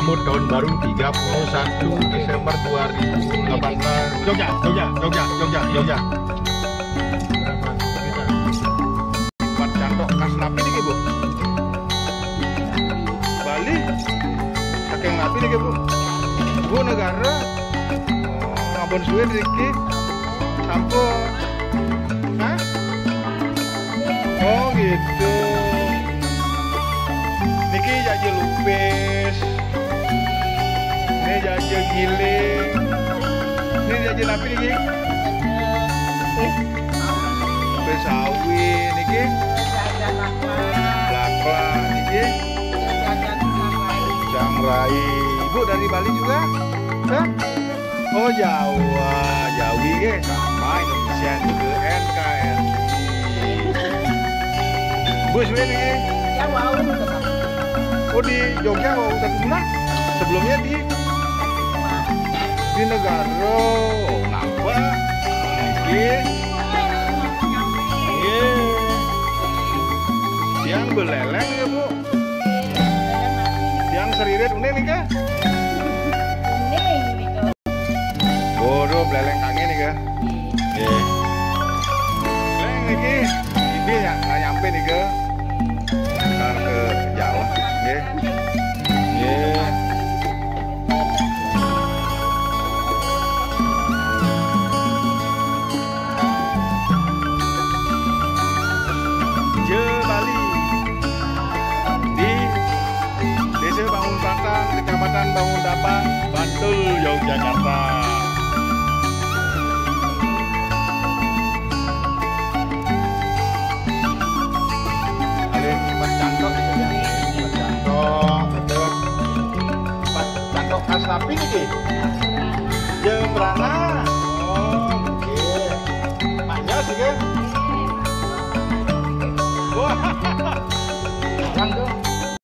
menyambut tahun baru 31 Desember 2018. Jogja. Buat cantok khas napi nih Bu. Bali. Saking napi nih Bu. Bu negara. Ngabon suwe Riki. Sampun. Hah? Oh gitu. Niki jajal lupis. Ini jajal giling. Ini jajal apa niki? Lupis sawi niki. Lakla niki. Sangrai. Ibu dari Bali juga? Hah? Oh Jawa, Jawi ke sama Indonesia juga NKRI. Bu sebenarnya nih. Ya wow. Oh di Jogja mau udah kemana? Sebelumnya di Negara. Oh nampak. Iya. Yang beleleng ya Bu. Yang seririt ini nih kah? Bodoh beleleng kangen nih kah? Iya. Beleleng nih ibi ya nggak nyampe nih kah? Sekarang ke Jawa. Iya. Iya. Je Bali di Desa Bangun Batang, Kecamatan Bangun Dapa, Bantul, Yogyakarta. Ada empat cantok itu ya. Empat cantok khas napi nih. Je Brana. Oh, oke. Maknya sih kan. Wah, jangan dong.